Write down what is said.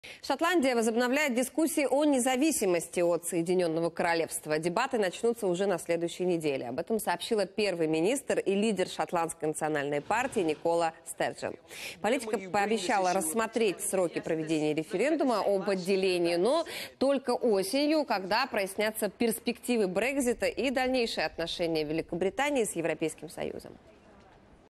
Шотландия возобновляет дискуссии о независимости от Соединенного Королевства. Дебаты начнутся уже на следующей неделе. Об этом сообщила первый министр и лидер шотландской национальной партии Никола Стерджен. Политика пообещала рассмотреть сроки проведения референдума об отделении, но только осенью, когда прояснятся перспективы Брексита и дальнейшие отношения Великобритании с Европейским Союзом.